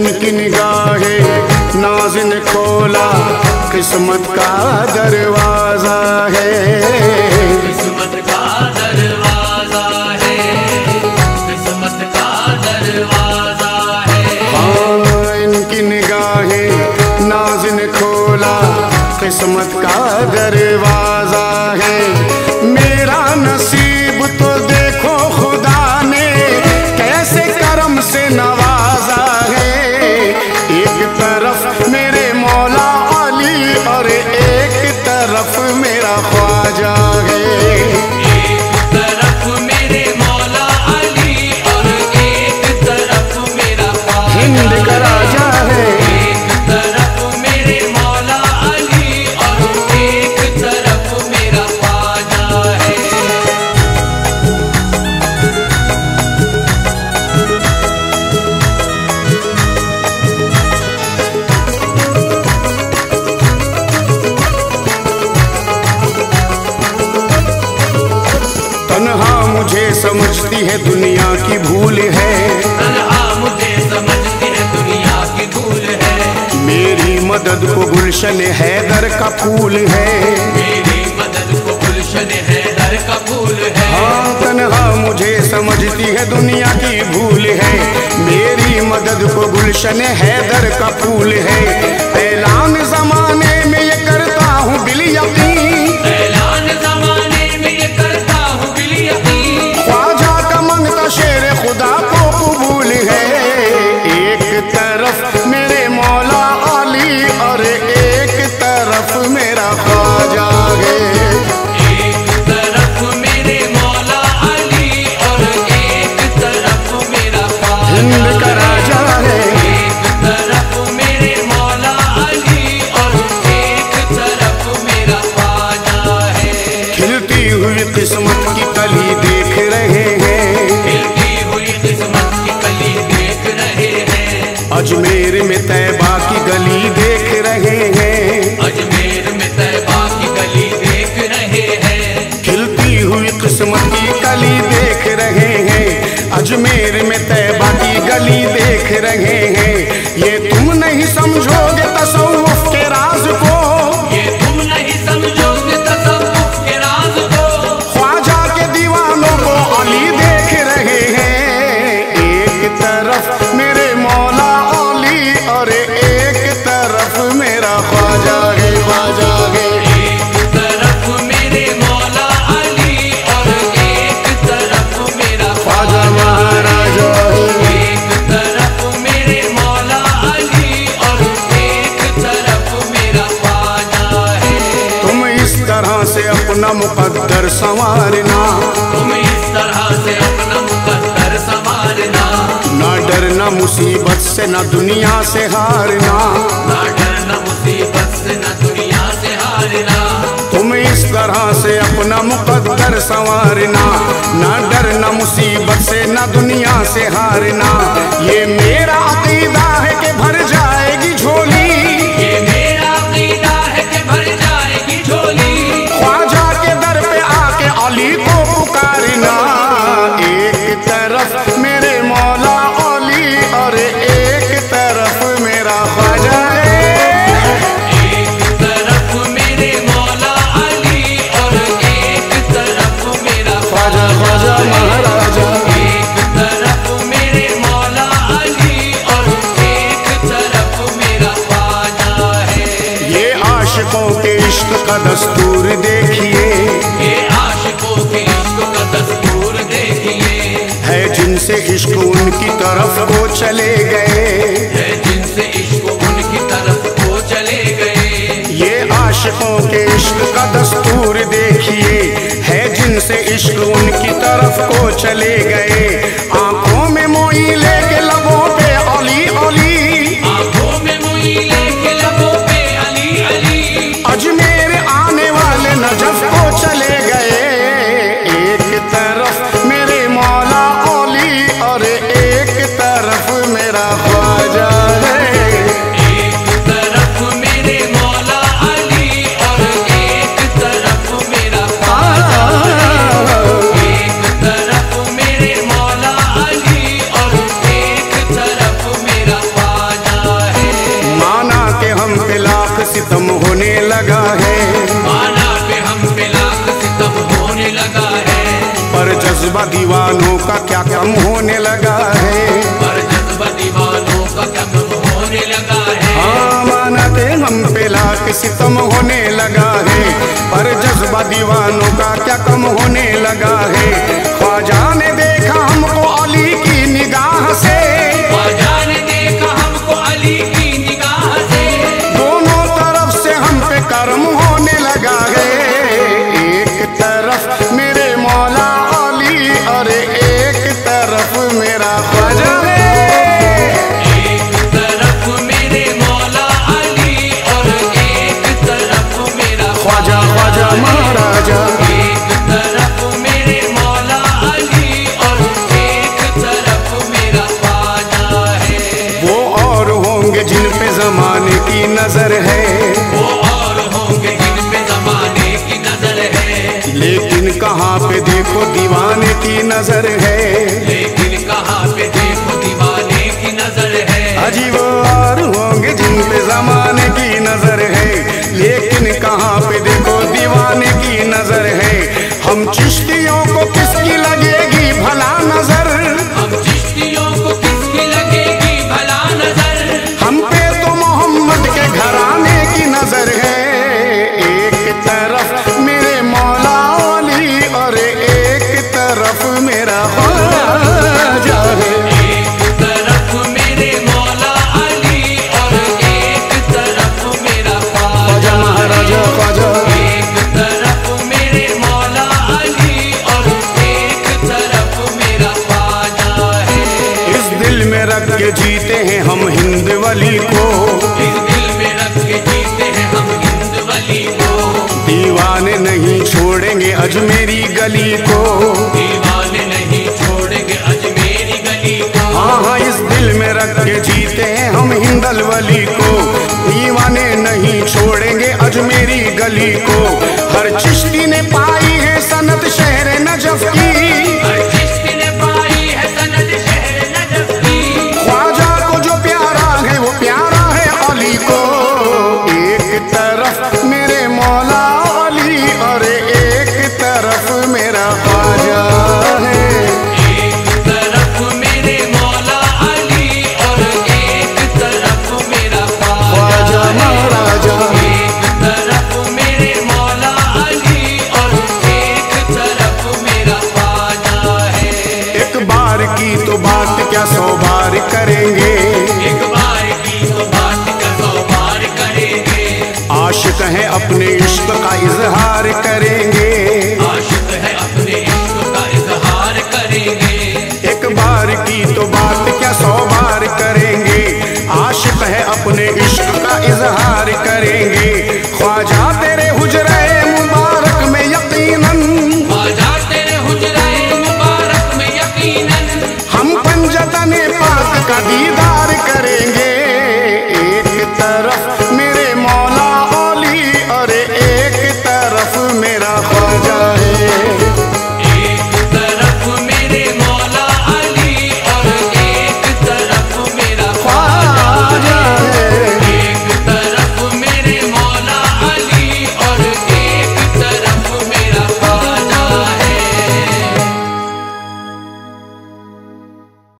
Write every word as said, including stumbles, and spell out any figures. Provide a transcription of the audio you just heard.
इनकी निगाहें नाज़ ने खोला किस्मत का दरवाजा है, किस्मत का दरवाजा है, किस्मत का दरवाजा है। हाँ इनकी निगाहें नाज़ ने खोला किस्मत का दरवाजा है। मेरा नसीब तो देखो खुदा ने कैसे करम से नवाजा है। एक तरफ मेरे मौला अली और एक तरफ मेरा ख्वाजा है। एक तरफ मेरे मौला अली और एक तरफ मेरा ख्वाजा हिंद का राजा है। एक तरफ मेरे मौला अली और एक तरफ मेरा ख्वाजा है। तन्हा मुझे समझती है दुनिया की भूल है, तन्हा मुझे समझती है दुनिया की धूल है। मेरी मदद को गुलशन हैदर का फूल है। मेरी मदद को गुलशन हैदर का फूल है। हाँ तन्हा मुझे समझती है दुनिया की भूल है, मेरी मदद को गुलशन हैदर का फूल है। ऐलान जमाने में ये करता हूँ बिल यकीन, ऐलान जमाने में ये करता हूँ बिल यकीन। ख्वाजा का मंगता शेर खुदा को कबूल है। एक तरफ मेरे मौला अली और एक तरफ मेरा ख्वाजा है। एक तरफ मेरे मौला अली और एक तरफ मेरा हिंद ख्वाजा का राजा है। एक तरफ मेरे मौला अली और एक तरफ मेरा ख्वाजा है। खिलती हुई किस्मत की कली देख रहे हैं, खिलती हुई किस्मत की कली देख रहे हैं। अजमेर में तैबा की गली देख रहे हैं। अजमेर में तैबा की गली देख रहे हैं। खिलती हुई किस्मत की कली देख रहे हैं, अजमेर में तैबा की गली देख रहे हैं। ये तुम नहीं समझोगे तसव्वुफ के राज को, ये तुम नहीं समझोगे तसव्वुफ के राज को। ख्वाजा के दीवानों को अली देख रहे हैं। एक तरफ मेरे मौला अली और एक तरफ मेरा ख्वाजा है, ख्वाजा है। एक तरफ मेरे मौला अली और एक तरफ मेरा ख्वाजा महाराजा है। एक तरफ मेरे मौला अली और एक तरफ मेरा ख्वाजा है। तुम इस तरह से अपना मुकद्दर संवारना, तुम इस तरह से अपना मुकद्दर संवारना। ना डरना मुसीबत से ना दुनिया से हारना। ना डरना मुसीबत से ना दुनिया से हारना। तुम इस तरह से अपना मुकद्दर संवारना, ना डरना मुसीबत से ना दुनिया से हारना। ये मेरा अकीदा है कि भर जाएगी झोली, ये मेरा अकीदा है कि भर जाएगी झोली। ख्वाजा के दर पे आके अली को पुकारना। एक तरफ मेरे मौला अली और एक तरफ मेरा ख्वाजा है। एक तरफ मेरे मौला अली और एक तरफ मेरा ख्वाजा ख्वाजा महाराजा। एक तरफ मेरे मौला अली और एक तरफ मेरा ख्वाजा है। ये आशिकों के इश्क का दस्तूर देखिए, ये आशिकों के इश्क का दस्तूर देखिए। है जिनसे इश्क उनकी तरफ को चले गए। है जिनसे इश्क उनकी तरफ को चले गए। ये आशिकों के इश्क का दस्तूर देखिए, है जिनसे इश्क उनकी तरफ को चले गए। आंखों में मोई लेके लबों पे अली अली, आंखों में मोई लेके लबों पे अली अली। अजमेर आने वाले नजफ को चले गए। एक तरफ मेरे मौला अली और एक तरफ मेरा ख्वाजा है। एक तरफ मेरे मौला अली और एक तरफ मेरा ख्वाजा है। एक तरफ मेरे मौला अली और एक तरफ मेरा ख्वाजा कम होने लगा है, पर जज्बा दीवानों का कम होने लगा है। हाँ मानते हम पे लाख सितम होने लगा है, पर जज्बा दीवानों का क्या कम होने लगा है। ख्वाजा ने देखा हमको अली की निगाह से, ख्वाजा ने देखा हमको अली की निगाह से, दोनों तरफ से हम पे कर्म होने लगा है। एक तरफ मेरे मौला अली और एक तरफ मेरा ख्वाजा है। एक तरफ मेरे मौला अली और एक तरफ मेरा ख्वाजा ख्वाजा महाराजा, एक तरफ मेरे मौला अली और एक तरफ मेरा ख्वाजा है। वो और होंगे जिन पे जमाने की नजर है, वो और होंगे जिन पे जमाने की नजर है, लेकिन कहाँ पे देखो दीवाने की नजर है। लेकिन कहाँ पे देखो दीवाने की नजर है। अजी वो और होंगे जिन पे जमाने की नजर है, लेकिन कहाँ पे देखो दीवाने की नजर है। हम चिश्तियों को किसकी लगेगी भला नजर, हम चिश्तियों को किसकी लगेगी भला नजर, हम पे तो मोहम्मद के घराने की नजर है। एक तरफ मेरे मौला अली और एक तरफ मेरा ख्वाजा है। एक तरफ मेरे मौला अली और एक तरफ मेरा ख्वाजा ख्वाजा महाराजा ख्वाजा, एक तरफ मेरे मौला अली और एक तरफ मेरा ख्वाजा है। इस दिल में रख के जीते हैं हम हिंद वली को, इस दिल में रख के जीते हैं हम हिंद वली को, दीवाने नहीं छोड़ेंगे अजमेरी गली को। दीवाने नहीं छोड़ेंगे अजमेरी गली को। हाँ हाँ इस दिल में रख के जीते हैं हम हिंदल वली को, दीवाने नहीं छोड़ेंगे अजमेरी गली को। हर चिश्ती ने पाई है सनत शहर नजफ की, हर चिश्ती ने पाई है सनद शहर नजफ की, ख्वाजा को जो प्यारा है वो प्यारा है अली को। एक तरफ मेरे मौला अली और एक तरफ मेरा ख्वाजा है। एक तरफ मेरे मौला अली और एक तरफ मेरा ख्वाजा ख्वाजा है। महाराजा, एक तरफ मेरे मौला अली और एक तरफ मेरा ख्वाजा है। एक बार की तो बात क्या सौ बार करेंगे, एक बार की तो बात का सौ बार करेंगे, आशिक है अपने इश्क का इजहार करेंगे। आशिक है अपने इश्क का इजहार करेंगे। एक बार की तो बात